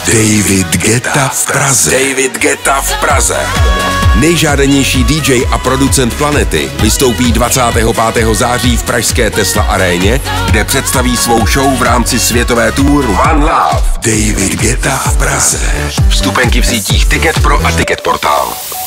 David Guetta v Praze. David Guetta v Praze. Nejžádanější DJ a producent planety vystoupí 25. září v pražské Tesla aréně, kde představí svou show v rámci světové tour One Love. David Guetta v Praze. Vstupenky v sítích Ticket Pro a Ticket Portál.